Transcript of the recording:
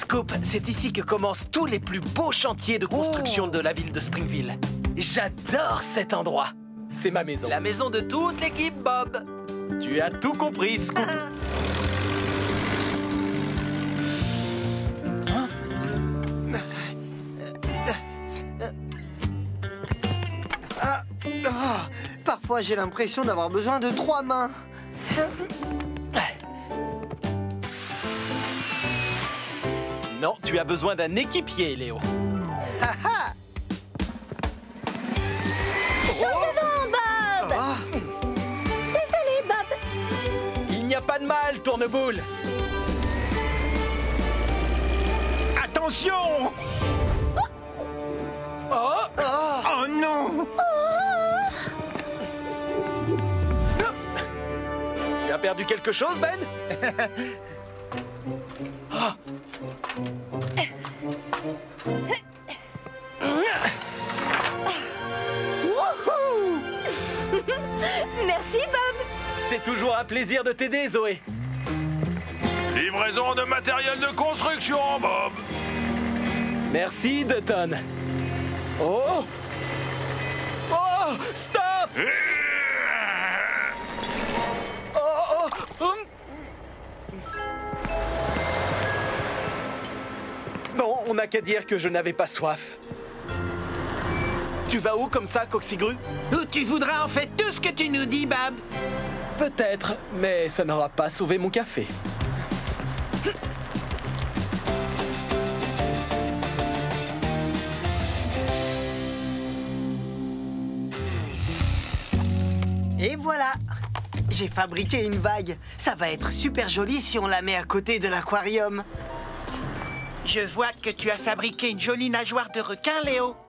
Scoop, c'est ici que commencent tous les plus beaux chantiers de construction de la ville de Springville. J'adore cet endroit. C'est ma maison. La maison de toute l'équipe, Bob. Tu as tout compris, Scoop. Parfois, j'ai l'impression d'avoir besoin de 3 mains. Non, tu as besoin d'un équipier, Léo. Chaud devant, Bob. Désolé, Bob. Il n'y a pas de mal, Tourneboule. Attention! Oh! Oh non! Tu as perdu quelque chose, Ben? Oh. Wouhou! Merci, Bob. C'est toujours un plaisir de t'aider, Zoé. Livraison de matériel de construction, Bob. Merci, Dutton. Oh! Oh! Stop! Oh, oh, Bon, on n'a qu'à dire que je n'avais pas soif. Tu vas où comme ça, Coxigru? Où tu voudras en fait tout ce que tu nous dis, Bob. Peut-être, mais ça n'aura pas sauvé mon café. Et voilà. J'ai fabriqué une vague. Ça va être super joli si on la met à côté de l'aquarium. Je vois que tu as fabriqué une jolie nageoire de requin, Léo.